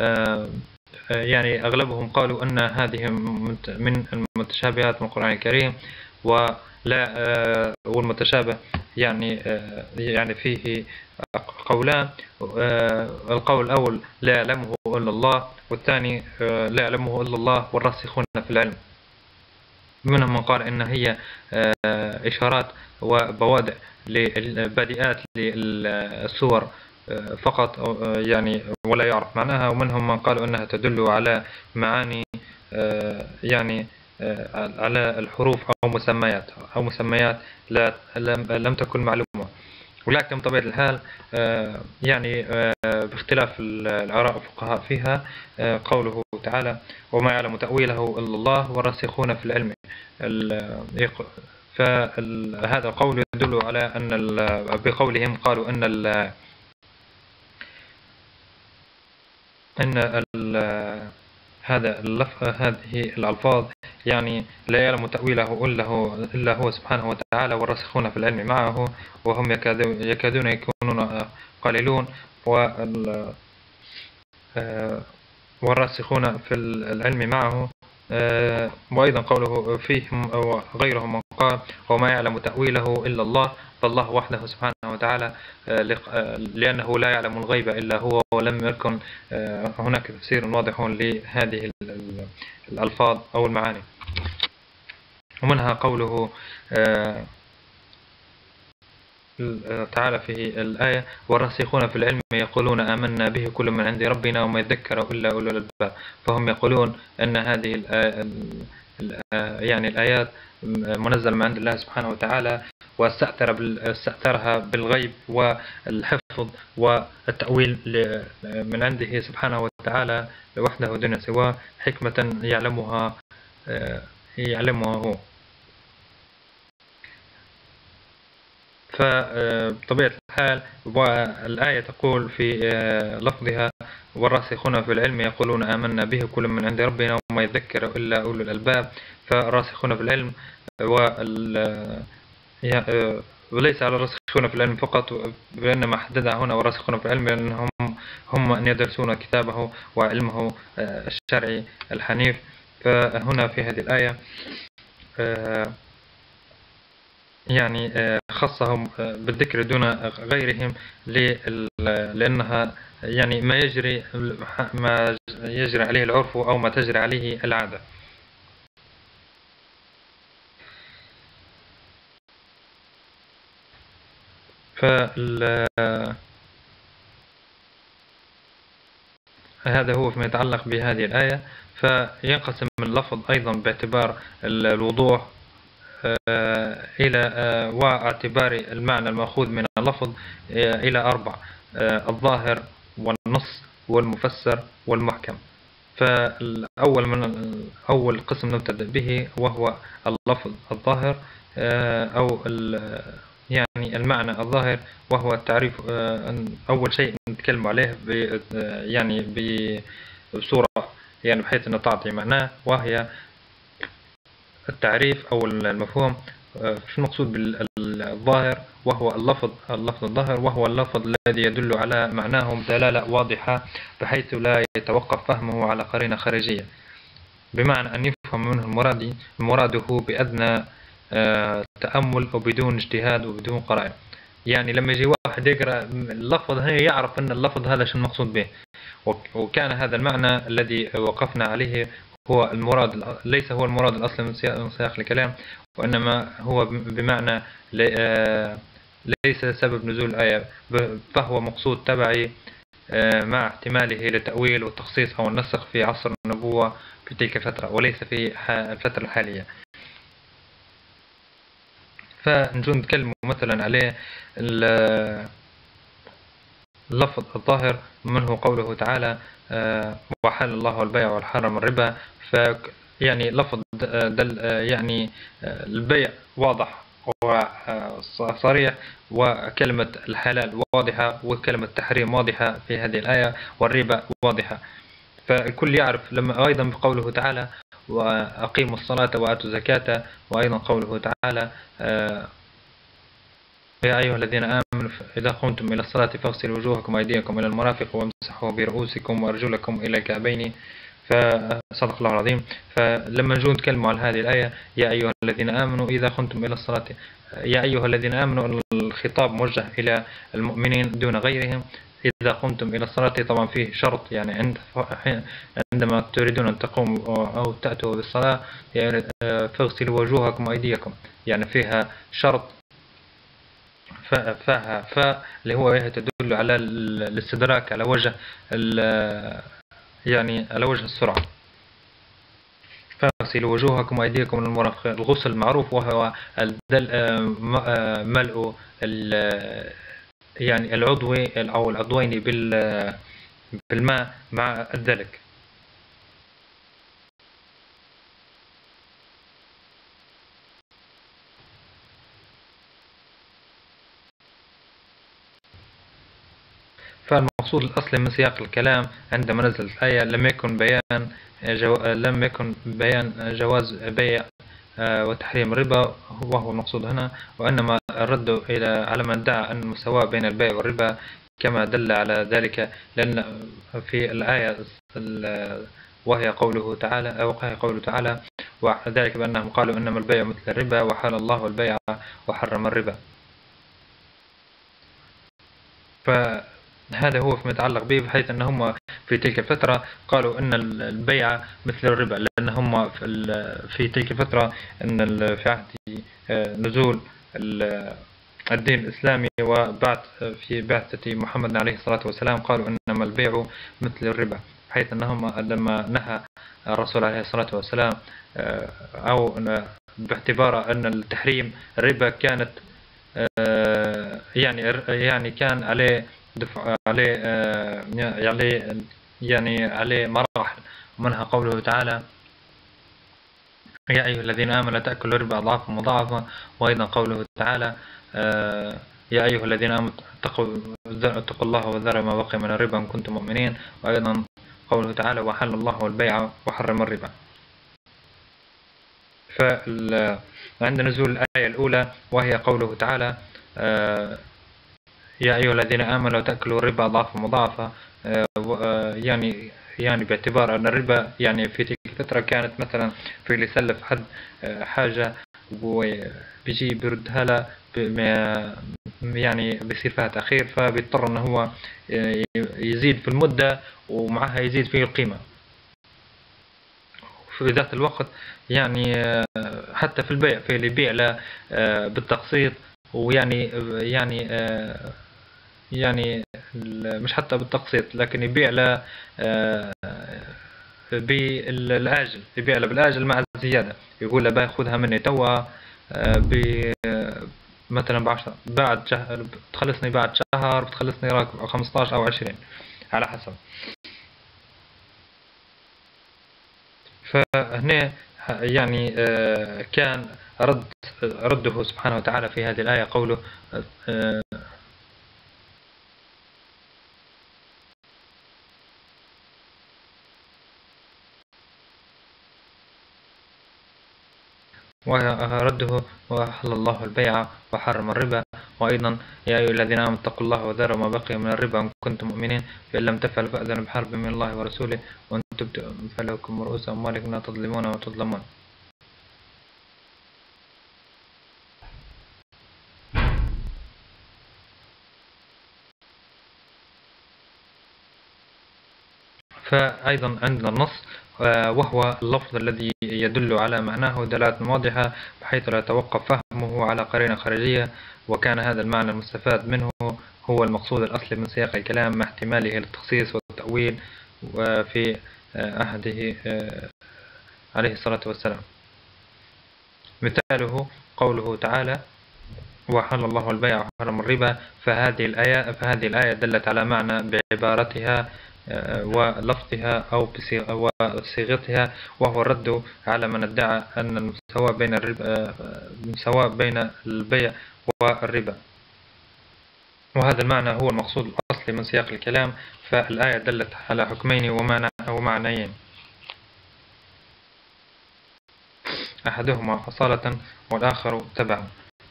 يعني أغلبهم قالوا أن هذه من المتشابهات من القرآن الكريم، ولا والمتشابه يعني فيه قولان، القول الأول لا يعلمه إلا الله، والثاني لا يعلمه إلا الله والراسخون في العلم. منهم من قال إن هي إشارات وبوادئ بادئات للصور فقط، يعني ولا يعرف معناها. ومنهم من قالوا أنها تدل على معاني، يعني على الحروف أو مسميات لم تكن معلومة. ولكن بطبيعة الحال يعني باختلاف الآراء الفقهاء فيها، قوله تعالى: وما يعلم تأويله إلا الله والراسخون في العلم. فهذا القول يدل على أن بقولهم قالوا أن هذه الألفاظ يعني لا يعلم تأويله إلا هو سبحانه وتعالى، والراسخون في العلم معه، وهم يكادون يكونون قليلون، والراسخون في العلم معه. وأيضا قوله فيهم وغيرهم من قال: وما يعلم تأويله إلا الله، فالله وحده سبحانه وتعالى، لأنه لا يعلم الغيب إلا هو، ولم يكن هناك تفسير واضح لهذه الألفاظ أو المعاني. ومنها قوله تعالى في الآية: والراسخون في العلم يقولون آمنا به كل من عند ربنا وما يذكر إلا أولو الألباب. فهم يقولون أن هذه يعني الآيات منزل من عند الله سبحانه وتعالى، واستأثرها بالغيب والحفظ والتأويل من عنده سبحانه وتعالى وحده دون سواه، حكمة يعلمها هو. فبطبيعة الحال والآية تقول في لفظها: والراسخون في العلم يقولون آمنا به كل من عند ربنا وما يذكر إلا أولو الألباب. فالراسخون في العلم وليس على الراسخون في العلم فقط، بأنما حددها هنا والراسخون في العلم لأنهم هم أن يدرسون كتابه وعلمه الشرعي الحنيف. فهنا في هذه الآية يعني خصهم بالذكر دون غيرهم، لأنها يعني ما يجري عليه العرف أو ما تجري عليه العادة. هذا هو فيما يتعلق بهذه الآية. فينقسم اللفظ أيضا باعتبار الوضوح واعتبار المعنى المأخوذ من اللفظ إلى 4: الظاهر والنص والمفسر والمحكم. أول قسم نبتدأ به وهو اللفظ الظاهر، أو يعني المعنى الظاهر، وهو التعريف. أول شيء نتكلم عليه يعني بصورة يعني بحيث أن تعطي معناه، وهي التعريف أو المفهوم. شو المقصود بالظاهر؟ وهو اللفظ الظاهر وهو اللفظ الذي يدل على معناه دلالة واضحة بحيث لا يتوقف فهمه على قرينة خارجية، بمعنى أن يفهم منه مراده بأدنى تأمل وبدون اجتهاد وبدون قرائن. يعني لما يجي واحد يقرأ اللفظ هنا يعرف أن اللفظ هذا شو المقصود به، وكان هذا المعنى الذي وقفنا عليه هو المراد، ليس هو المراد الأصلي من سياق الكلام، وإنما هو بمعنى ليس سبب نزول الآية، فهو مقصود تبعي مع احتماله للتأويل والتخصيص أو النسخ في عصر النبوة في تلك الفترة، وليس في الفترة الحالية. فنجون نتكلم مثلا عليه اللفظ الظاهر، منه قوله تعالى: وحل الله البيع وحرم الربا. يعني لفظ يعني البيع واضح وصريح، وكلمة الحلال واضحة، وكلمة التحريم واضحة في هذه الآية، والربا واضحة. فالكل يعرف. لما أيضا بقوله تعالى: وأقيموا الصلاة وآتوا الزكاة، وأيضا قوله تعالى: يا أيها الذين آمنوا إذا قمتم إلى الصلاة فاغسلوا وجوهكم وأيديكم إلى المرافق وامسحوا برؤوسكم وأرجلكم إلى الكعبين. فصدق الله العظيم. فلما نجون نتكلم عن هذه الآية: يا أيها الذين آمنوا إذا قمتم إلى الصلاة، يا أيها الذين آمنوا، الخطاب موجه إلى المؤمنين دون غيرهم، إذا قمتم إلى الصلاة، طبعا فيه شرط، يعني عندما تريدون أن تقوموا أو تأتوا بالصلاة يعني فاغسلوا وجوهكم وأيديكم، يعني فيها شرط اللي هو تدل على الاستدراك على وجه يعني على وجه السرعة. فاغسلوا وجوهكم وأيديكم من المرافق. الغسل المعروف وهو ملء يعني العضو أو العضوين بالماء مع الدلك. فالمقصود الأصلي من سياق الكلام عندما نزلت الآية لم يكن بيان جواز بيع وتحريم الربا، وهو المقصود هنا، وإنما الرد على من ادعى أن المساواة بين البيع والربا كما دل على ذلك، لأن في الآية وهي قوله تعالى وذلك بأنهم قالوا إنما البيع مثل الربا وحل الله البيع وحرم الربا. فهذا هو فيما يتعلق به، بحيث أنهم في تلك الفترة قالوا أن البيع مثل الربا، لأن هم في تلك الفترة أن في عهد نزول الدين الإسلامي في بعثة محمد عليه الصلاة والسلام قالوا إنما البيع مثل الربا، حيث أنهم لما نهى الرسول عليه الصلاة والسلام أو باعتبار أن التحريم الربا كانت يعني كان عليه دفع عليه مراحل، ومنها قوله تعالى يا أيها الذين آمنوا لا تأكلوا الربا أضعافا مضاعفة، وأيضا قوله تعالى يا أيها الذين آمنوا اتقوا الله وذروا ما بقي من الربا إن كنتم مؤمنين، وأيضا قوله تعالى وحل الله البيع وحرم الربا. فعند نزول الآية الأولى وهي قوله تعالى يا أيها الذين آمنوا لا تأكلوا الربا أضعافا مضاعفة، يعني باعتبار أن الربا يعني في تلك الفترة كانت مثلا في اللي يسلف حد حاجة وبيجي بيردها له يعني بيصير فيها تأخير، فبيضطر أنه هو يزيد في المدة ومعها يزيد فيه القيمة في ذات الوقت. يعني حتى في البيع، في اللي يبيع له بالتقسيط، ويعني يعني مش حتى بالتقسيط، لكن يبيع له بالآجل، يبيع له بالآجل مع الزيادة، يقول له باخذها مني توا مثلا بعد شهر بتخلصني، بعد شهر بتخلصني 15 أو 20 على حسب. فهنا يعني كان رده سبحانه وتعالى في هذه الآية قوله ورده وحل الله البيع وحرم الربا، وأيضا يا أيها الذين آمنوا اتقوا الله وذروا ما بقي من الربا إن كنتم مؤمنين فإن لم تفعلوا فأذنوا بحرب من الله ورسوله وإن تبتم فلكم رؤوس أموالكم لا تظلمون ولا تظلمون. فأيضا عندنا النص وهو اللفظ الذي يدل على معناه دلالة واضحة بحيث لا يتوقف فهمه على قرينة خارجية، وكان هذا المعنى المستفاد منه هو المقصود الأصلي من سياق الكلام مع احتماله للتخصيص والتأويل في عهده عليه الصلاة والسلام. مثاله قوله تعالى وحل الله البيع وحرم الربا، فهذه الآية دلت على معنى بعبارتها ولفظها أو بصيغتها، وهو الرد على من ادعى أن المساواة بين البيع والربا، وهذا المعنى هو المقصود الأصلي من سياق الكلام. فالآية دلت على حكمين ومعنيين، أحدهما أصالة والآخر تبعا.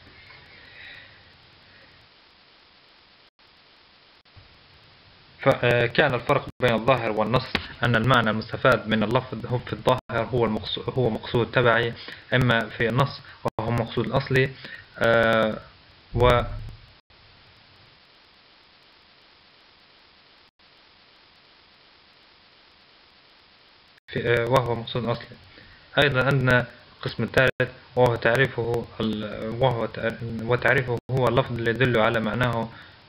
فكان الفرق بين الظاهر والنص أن المعنى المستفاد من اللفظ هو في الظاهر هو مقصود تبعي، أما في النص وهو مقصود الأصلي. وهو مقصود أصلي. أيضا عندنا القسم الثالث وهو تعريفه وتعريفه هو اللفظ اللي يدل على معناه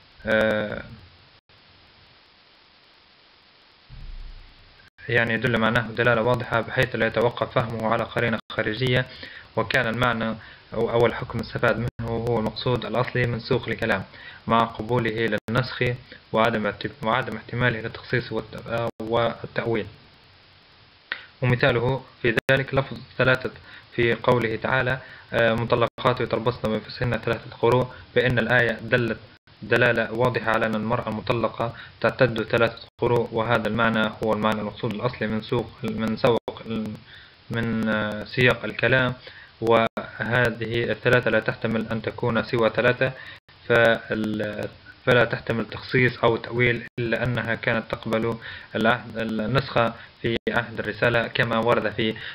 يعني يدل معناه دلالة واضحة بحيث لا يتوقف فهمه على قرينة خارجية، وكان المعنى أو الحكم السفاد منه هو المقصود الأصلي من سوق الكلام مع قبوله للنسخ وعدم احتماله للتخصيص والتأويل. ومثاله في ذلك لفظ ثلاثة في قوله تعالى مطلقات يتربصن بأنفسهن 3 قروء، بأن الآية دلت دلالة واضحة على أن المرأة المطلقة تعتد 3 قروء، وهذا المعنى هو المعنى المقصود الأصلي من سياق الكلام. وهذه الثلاثة لا تحتمل أن تكون سوى 3، فلا تحتمل تخصيص أو تأويل إلا أنها كانت تقبل النسخ في عهد الرسالة كما ورد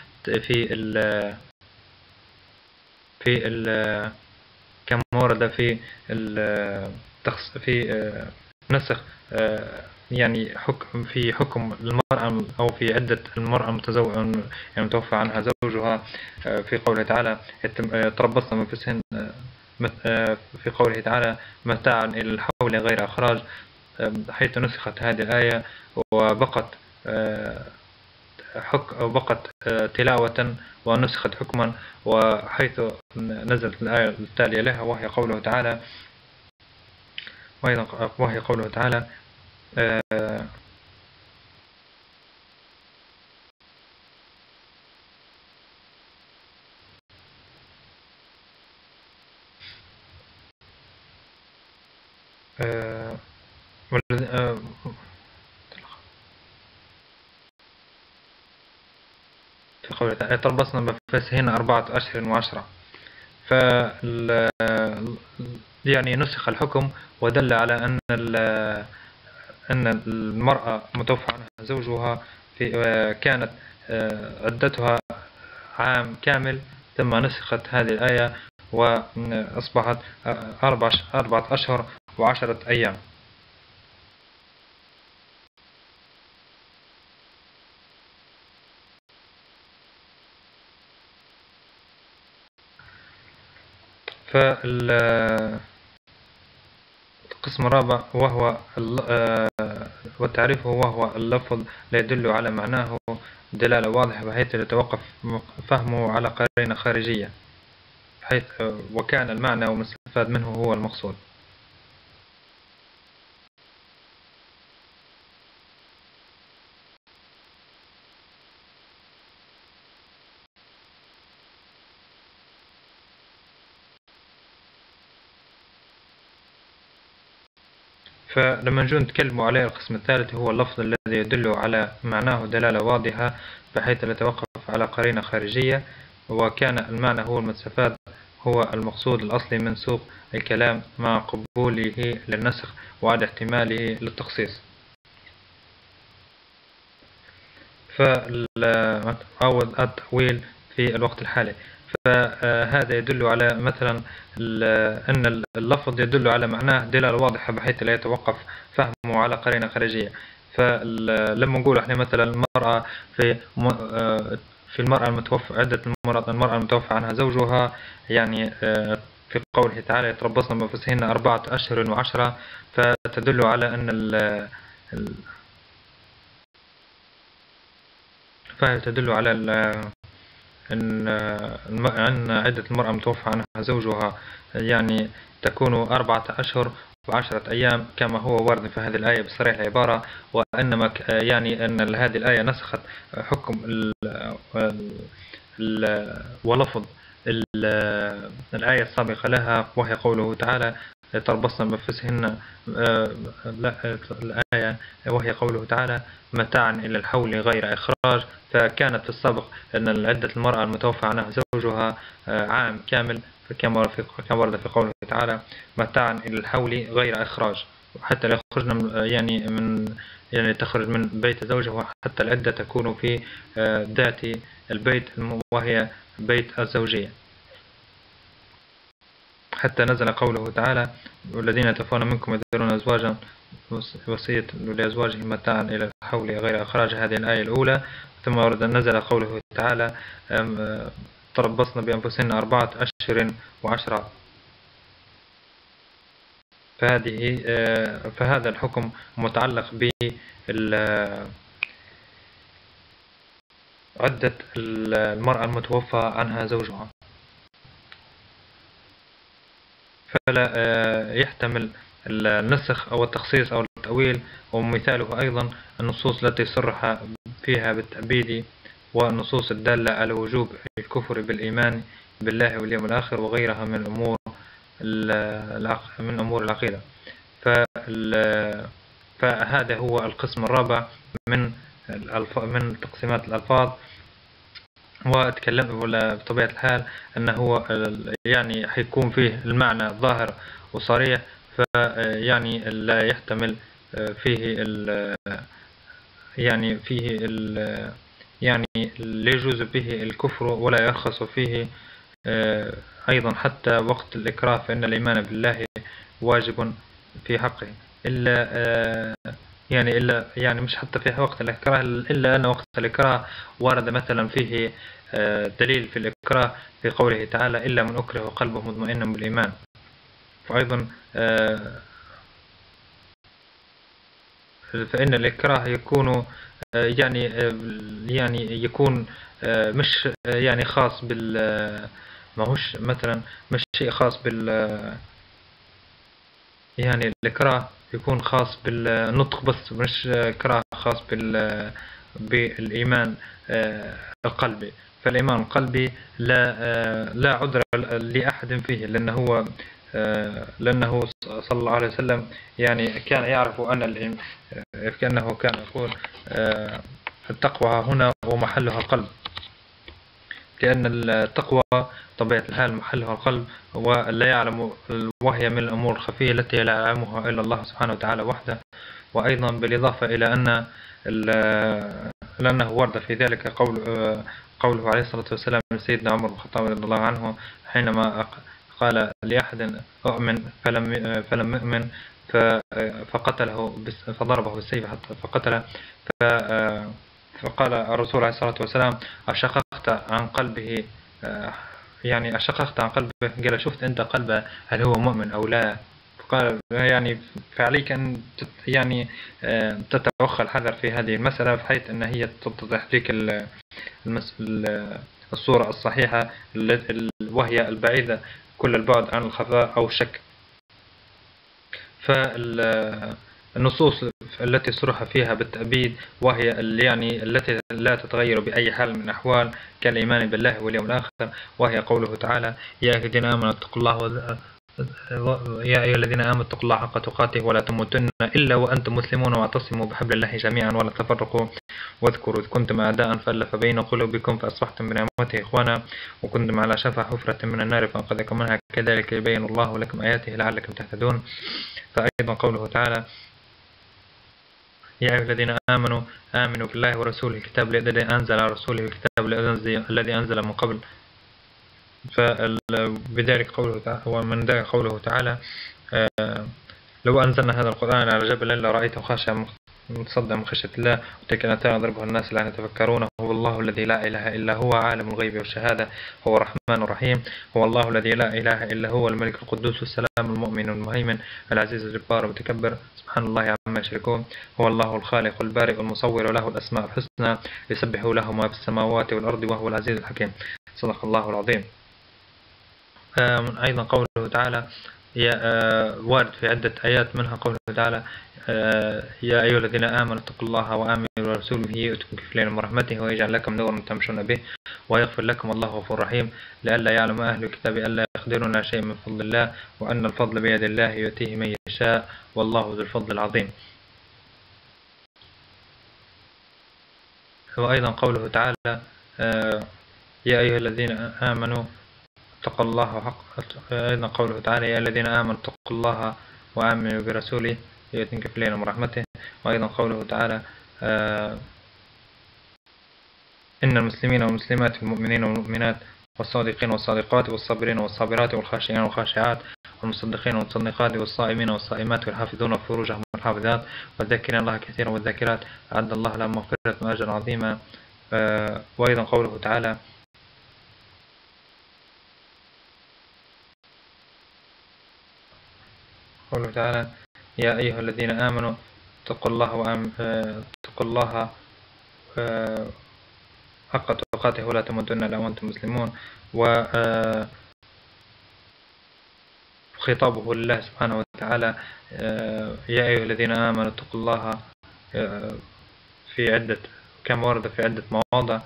في نسخ يعني في حكم المرأة أو في عدة المرأة يعني متوفى عنها زوجها في قوله تعالى تربصن من أنفسهن، في قوله تعالى متاعا إلى الحول غير إخراج، حيث نسخت هذه الآية وبقت تلاوة ونسخت حكما، وحيث نزلت الآية التالية لها وهي قوله تعالى في قوله تعالى تربصن بأنفسهن 4 أشهر و10. يعني نسخ الحكم ودل على أن المرأة متوفى عنها زوجها كانت عدتها عام كامل، ثم نسخت هذه الآية وأصبحت 4 أشهر و10 أيام. القسم الرابع وتعريفه وهو اللفظ لا يدل على معناه دلالة واضحة بحيث يتوقف فهمه على قرينة خارجية، وكان المعنى والمستفاد منه هو المقصود. فلما نجون نتكلم عليه القسم الثالث هو اللفظ الذي يدل على معناه دلالة واضحة بحيث لا يتوقف على قرينة خارجية، وكان المعنى هو المستفاد هو المقصود الأصلي من سوق الكلام مع قبوله للنسخ وعدم احتماله للتخصيص. فعود التأويل في الوقت الحالي، فهذا يدل على مثلا أن اللفظ يدل على معناه دلالة واضحة بحيث لا يتوقف فهمه على قرينة خارجية. فلما نقول احنا مثلا المرأة في المرأة المتوفى عدة المرأة المتوفى عنها زوجها، يعني في قوله تعالى يتربصن بأنفسهن 4 أشهر و10، فتدل على أن عدة المرأة المتوفى عنها زوجها يعني تكون 4 أشهر و10 أيام كما هو وارد في هذه الآية بصريح العبارة، وإنما يعني أن هذه الآية نسخت حكم ولفظ الآية السابقة لها وهي قوله تعالى تربصن بأنفسهن، الآية وهي قوله تعالى متاعا إلى الحول غير إخراج، فكانت في السابق أن عدة المرأة المتوفى عنها زوجها عام كامل، كما ورد في قوله تعالى متاعا إلى الحول غير إخراج، حتى لا يخرجن يعني تخرج من بيت زوجها، وحتى العدة تكون في ذات البيت وهي بيت الزوجية، حتى نزل قوله تعالى والذين يتوفون منكم يذرون أزواجا وصية لأزواجهم متاعا إلى الحول غير إخراج، هذه الآية الأولى. ثم نزل قوله تعالى تربصن بأنفسهن 4 أشهر و10. فهذا الحكم متعلق عدة المرأة المتوفى عنها زوجها، فلا يحتمل النسخ أو التخصيص أو التأويل. ومثاله أيضا النصوص التي صرح فيها بالتأبيد، والنصوص الدالة على وجوب الكفر بالإيمان بالله واليوم الآخر وغيرها من أمور العقيدة. فهذا هو القسم الرابع من تقسيمات الألفاظ. وأتكلم بطبيعة الحال أنه هو يعني حيكون فيه المعنى ظاهر وصريح، فيعني لا يحتمل فيه يعني لا يجوز به الكفر ولا يرخص فيه أيضا حتى وقت الإكراه، فإن الإيمان بالله واجب في حقه، إلا يعني مش حتى في وقت الإكراه، إلا أن وقت الإكراه ورد مثلا فيه دليل في الإكراه في قوله تعالى إلا من أكره وقلبه مطمئن بالإيمان. فأيضا فإن الإكراه يكون يعني يكون مش يعني خاص ماهوش مثلا مش شيء خاص يعني الإكراه يكون خاص بالنطق بس، مش إكراه خاص بالإيمان القلبي. فالإيمان القلبي لا عذر لأحد فيه، لأنه صلى الله عليه وسلم يعني كان يعرف كأنه كان يقول التقوى هنا ومحلها القلب، لأن التقوى طبيعة الحال محلها القلب، ولا يعلم، وهي من الأمور الخفية التي لا يعلمها إلا الله سبحانه وتعالى وحده. وأيضا بالإضافة إلى لأنه ورد في ذلك قوله عليه الصلاة والسلام لسيدنا عمر بن الخطاب رضي الله عنه حينما قال لأحد أؤمن فلم يؤمن فقتله فضربه بالسيف حتى فقتله، فقال الرسول عليه الصلاة والسلام أشققت عن قلبه، يعني أشققت عن قلبه، قال شفت أنت قلبه هل هو مؤمن أو لا؟ فقال يعني فعليك أن يعني تتوخى الحذر في هذه المسألة، بحيث أن هي تتضح لك الصورة الصحيحة وهي البعيدة كل البعد عن الخفاء أو الشك. فالنصوص التي صرح فيها بالتأبيد وهي يعني التي لا تتغير بأي حال من الأحوال كالإيمان بالله واليوم الآخر، وهي قوله تعالى يا أيها الذين آمنوا اتقوا الله حق تقاته ولا تموتن إلا وأنتم مسلمون واعتصموا بحبل الله جميعا ولا تفرقوا واذكروا إذ كنتم أعداء فألف بين قلوبكم فأصبحتم بنعمته إخوانا وكنتم على شفا حفرة من النار فأنقذكم منها كذلك يبين الله لكم آياته لعلكم تهتدون. فأيضا قوله تعالى يا أيها الذين آمنوا بالله ورسوله الكتاب الذي أنزل على رسوله الكتاب الذي أنزل من قبل. فبذلك قوله تعالى، ومن ذلك قوله تعالى لو أنزلنا هذا القرآن على جبل لرأيته خاشعا متصدعا من خشية الله وتلك الآيات يضربها الناس لعلهم يتفكرون. هو الله الذي لا إله إلا هو عالم الغيب والشهادة هو الرحمن الرحيم. هو الله الذي لا إله إلا هو الملك القدوس السلام المؤمن المهيمن العزيز الجبار المتكبر سبحان الله عما يشركون. هو الله الخالق البارئ المصور وله الأسماء الحسنى يسبح له ما في السماوات والأرض وهو العزيز الحكيم. صدق الله العظيم. أيضا قوله تعالى وارد في عدة آيات، منها قوله تعالى يا أيها الذين آمنوا اتقوا الله وآمنوا برسوله يؤتكم كفلين من رحمته ويجعل لكم نورا تمشون به ويغفر لكم الله غفور رحيم. لئلا يعلم أهل الكتاب ألا يقدرون شيء من فضل الله وأن الفضل بيد الله يؤتيه من يشاء والله ذو الفضل العظيم. وأيضا قوله تعالى يا أيها الذين آمنوا اتقوا الله حق. أيضا قوله تعالى يا الذين آمنوا اتقوا الله وآمنوا برسوله يؤتكم كفلين من رحمته. وأيضا قوله تعالى إن المسلمين والمسلمات والمؤمنين والمؤمنات والصادقين والصادقات والصابرين والصابرات والخاشعين والخاشعات والمصدقين والمصدقات والصائمين والصائمات والحافظون فروجهم والحافظات والذاكرين الله كثيرا والذاكرات أعد الله لهم مغفرة وأجرا عظيما. وأيضا قوله تعالى: يا أيها الذين آمنوا اتقوا الله حق تقاته ولا تموتن إلا وأنتم مسلمون. وخطابه لله سبحانه وتعالى: يا أيها الذين آمنوا اتقوا الله، في عدة كما ورد في عدة مواضع.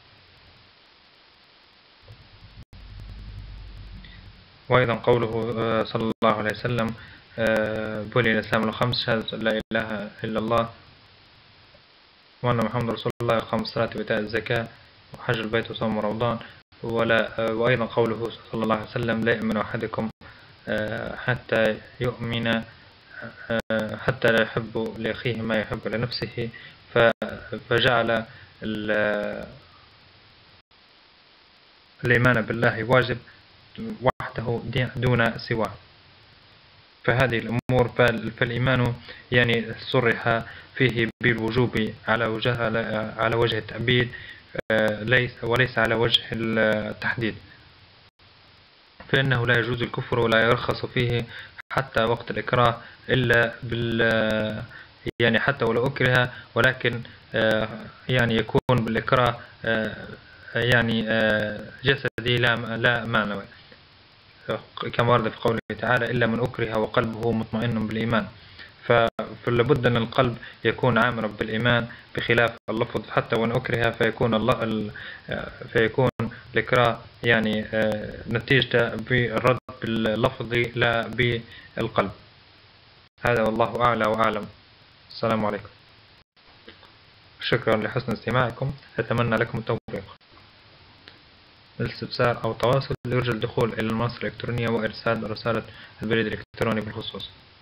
وأيضا قوله صلى الله عليه وسلم: بني الإسلام الخمس: شهادة لا إله إلا الله وأن محمد رسول الله، وإقام الصلاة وإيتاء الزكاة وحج البيت وصوم رمضان. وأيضا قوله صلى الله عليه وسلم: لا يؤمن أحدكم حتى يؤمن حتى لا يحب لأخيه ما يحب لنفسه. فجعل الإيمان بالله واجب وحده دون سواه. فهذه الأمور فالإيمان يعني صرح فيه بالوجوب على وجه التأبيد، وليس على وجه التحديد، فإنه لا يجوز الكفر ولا يرخص فيه حتى وقت الإكراه إلا يعني حتى ولو أكره، ولكن يعني يكون بالإكراه يعني جسدي لا معنوي، كما ورد في قوله تعالى: إلا من أكره وقلبه مطمئن بالإيمان. فلابد أن القلب يكون عامرا بالإيمان بخلاف اللفظ، حتى وإن أكره فيكون الإكراه يعني نتيجة بالرد باللفظ لا بالقلب. هذا والله أعلى وأعلم. السلام عليكم، شكرا لحسن استماعكم، أتمنى لكم التوفيق. الاستفسار أو التواصل يرجى الدخول إلى المنصة الإلكترونية وإرسال رسالة البريد الإلكتروني بالخصوص.